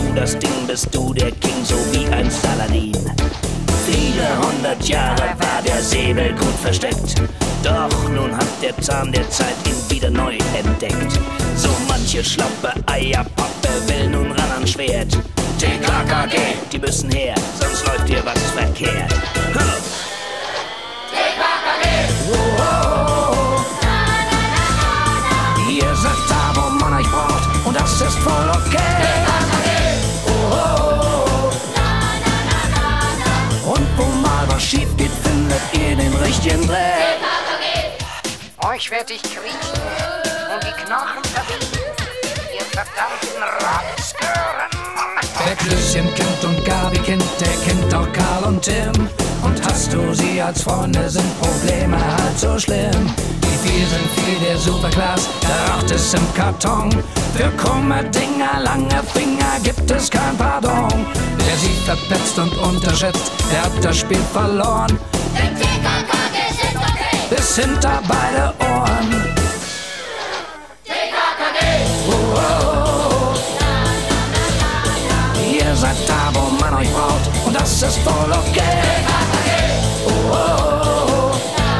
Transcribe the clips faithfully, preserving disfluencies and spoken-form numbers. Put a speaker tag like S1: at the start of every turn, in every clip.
S1: das Ding, bist du der King, so wie ein Saladin. Viele hundert Jahre war der Säbel gut versteckt, doch nun hat der Zahn der Zeit ihn wieder neu entdeckt. So manche schlappe Eierpappe will nun ran ans Schwert. T K K G, die müssen her, sonst läuft dir was verkehrt. Huh.
S2: T K K G!
S1: Oh, oh, oh. Ihr seid da, wo man euch braucht, und das ist voll okay.
S2: T K K G!
S1: Oh, oh, oh. Und wo mal was schief geht, findet ihr den richtigen Dreh.
S2: T K K G!
S3: Euch werd ich kriechen und die Knochen verbiegen, ihr verdammten Rabenskörren.
S1: Der Klößchen-Kind und Gabi-Kind, der kennt auch Karl und Tim. Und hast du sie als Freunde, sind Probleme halt so schlimm. Die vier sind viel der Superklasse, da raucht es im Karton. Für krumme Dinger, lange Finger gibt es kein Pardon. Wer sie verpetzt und unterschätzt, der hat das Spiel verloren.
S2: Denn T K K G sind okay!
S1: Bis hinter beide Ohren.
S2: T K K G!
S1: Oh, oh, oh. Ihr seid da, wo man euch braucht, und das ist voll okay. Oh, oh, oh.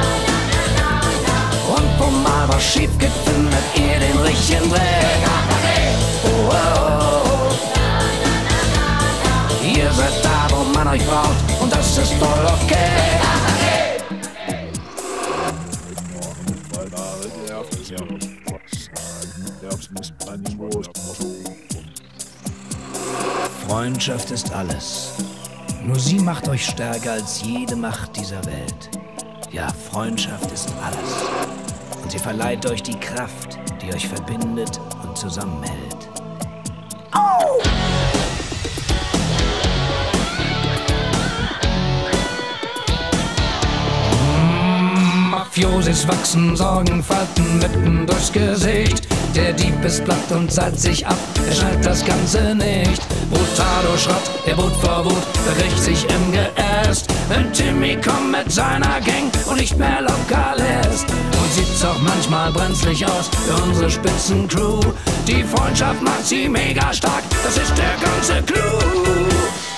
S1: Und wo mal was schief geht, findet ihr den richtigen Dreh. Oh, oh, oh. Ihr seid da, wo man euch braucht, und das ist voll okay. Freundschaft ist alles. Nur sie macht euch stärker als jede Macht dieser Welt. Ja, Freundschaft ist alles. Und sie verleiht euch die Kraft, die euch verbindet und zusammenhält. Au! Mafiosis wachsen, Sorgenfalten mitten durchs Gesicht. Der Dieb ist platt und salzig ab, er schnallt das Ganze nicht. Brutado Schrott, der Wut vor Wut bricht sich im Geäst. Wenn Timmy kommt mit seiner Gang und nicht mehr locker lässt. Und sieht's auch manchmal brenzlig aus für unsere Spitzencrew. Die Freundschaft macht sie mega stark, das ist der ganze Clou.